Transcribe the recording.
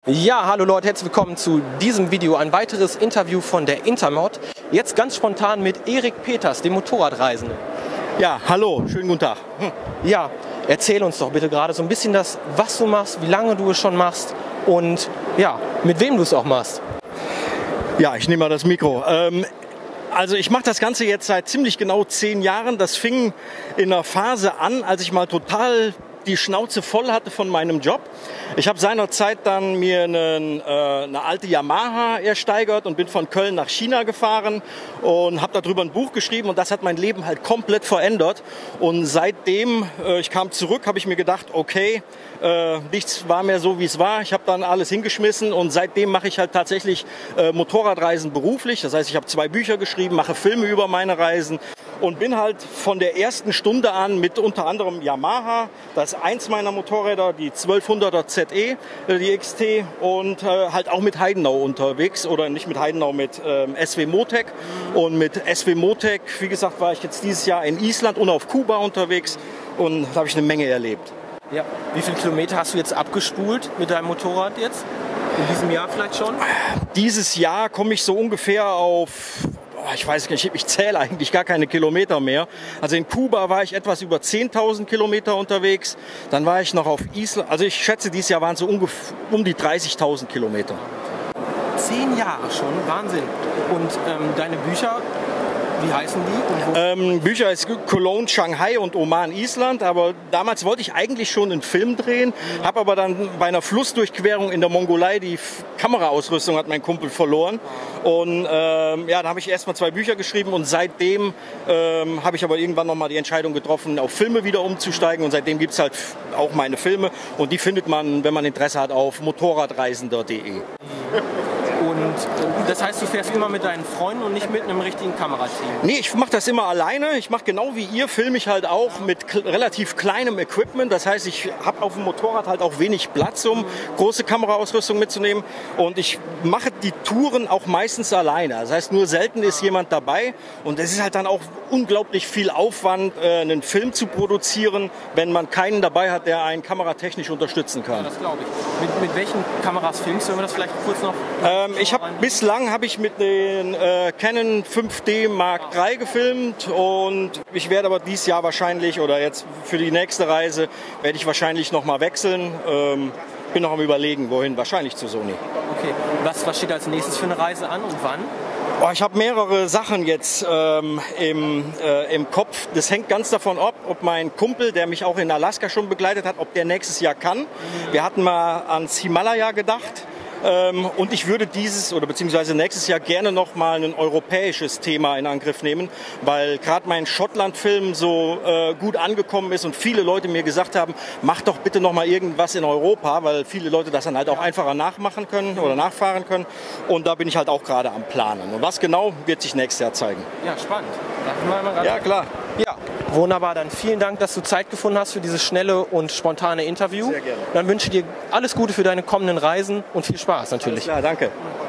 Ja, hallo Leute, herzlich willkommen zu diesem Video. Ein weiteres Interview von der Intermod. Jetzt ganz spontan mit Erik Peters, dem Motorradreisenden. Ja, hallo, schönen guten Tag. Ja, erzähl uns doch bitte gerade so ein bisschen das, was du machst, wie lange du es schon machst und ja, mit wem du es auch machst. Ja, ich nehme mal das Mikro. Also ich mache das Ganze jetzt seit ziemlich genau 10 Jahren. Das fing in einer Phase an, als ich mal total die Schnauze voll hatte von meinem Job. Ich habe seinerzeit dann mir eine alte Yamaha ersteigert und bin von Köln nach China gefahren und habe darüber ein Buch geschrieben und das hat mein Leben halt komplett verändert. Und seitdem ich kam zurück, habe ich mir gedacht, okay, nichts war mehr so, wie es war. Ich habe dann alles hingeschmissen und seitdem mache ich halt tatsächlich Motorradreisen beruflich. Das heißt, ich habe 2 Bücher geschrieben, mache Filme über meine Reisen und bin halt von der ersten Stunde an mit unter anderem Yamaha, das ist eins meiner Motorräder, die 1200er ZE, die XT und halt auch mit Heidenau unterwegs oder nicht mit Heidenau, mit SW Motec. Und mit SW Motec, wie gesagt, war ich jetzt dieses Jahr in Island und auf Kuba unterwegs und da habe ich eine Menge erlebt. Ja. Wie viele Kilometer hast du jetzt abgespult mit deinem Motorrad jetzt? In diesem Jahr vielleicht schon? Dieses Jahr komme ich so ungefähr auf, ich weiß nicht, ich zähle eigentlich gar keine Kilometer mehr. Also in Kuba war ich etwas über 10.000 Kilometer unterwegs. Dann war ich noch auf Island. Also ich schätze, dieses Jahr waren es so um die 30.000 Kilometer. 10 Jahre schon, Wahnsinn. Und deine Bücher, wie heißen die? Bücher ist Cologne, Shanghai und Oman, Island. Aber damals wollte ich eigentlich schon einen Film drehen, habe aber dann bei einer Flussdurchquerung in der Mongolei die Kameraausrüstung hat mein Kumpel verloren. Und ja, dann habe ich erstmal 2 Bücher geschrieben und seitdem habe ich aber irgendwann nochmal die Entscheidung getroffen, auf Filme wieder umzusteigen. Und seitdem gibt es halt auch meine Filme und die findet man, wenn man Interesse hat, auf motorradreisender.de. Und das heißt, du fährst immer mit deinen Freunden und nicht mit einem richtigen Kamerateam? Nee, ich mache das immer alleine. Ich mache genau wie ihr, filme ich halt auch mit relativ kleinem Equipment. Das heißt, ich habe auf dem Motorrad halt auch wenig Platz, um große Kameraausrüstung mitzunehmen. Und ich mache die Touren auch meistens alleine. Das heißt, nur selten ist jemand dabei. Und es ist halt dann auch unglaublich viel Aufwand, einen Film zu produzieren, wenn man keinen dabei hat, der einen kameratechnisch unterstützen kann. Ja, das glaube ich. Mit welchen Kameras filmst du? Wenn wir das vielleicht kurz noch... Bislang habe ich mit den Canon 5D Mark III gefilmt und ich werde aber dieses Jahr wahrscheinlich oder jetzt für die nächste Reise werde ich wahrscheinlich noch mal wechseln. Bin noch am Überlegen, wohin, wahrscheinlich zu Sony. Okay, was steht als nächstes für eine Reise an und wann? Oh, ich habe mehrere Sachen jetzt im Kopf. Das hängt ganz davon ab, ob mein Kumpel, der mich auch in Alaska schon begleitet hat, ob der nächstes Jahr kann. Wir hatten mal ans Himalaya gedacht. Und ich würde dieses oder beziehungsweise nächstes Jahr gerne noch mal ein europäisches Thema in Angriff nehmen, weil gerade mein Schottland-Film so gut angekommen ist und viele Leute mir gesagt haben, mach doch bitte noch mal irgendwas in Europa, weil viele Leute das dann halt auch einfacher nachmachen können oder nachfahren können. Und da bin ich halt auch gerade am Planen. Und was genau, wird sich nächstes Jahr zeigen. Ja, spannend. Ja, klar. Ja, wunderbar. Dann vielen Dank, dass du Zeit gefunden hast für dieses schnelle und spontane Interview. Sehr gerne. Dann wünsche ich dir alles Gute für deine kommenden Reisen und viel Spaß natürlich. Alles klar, danke.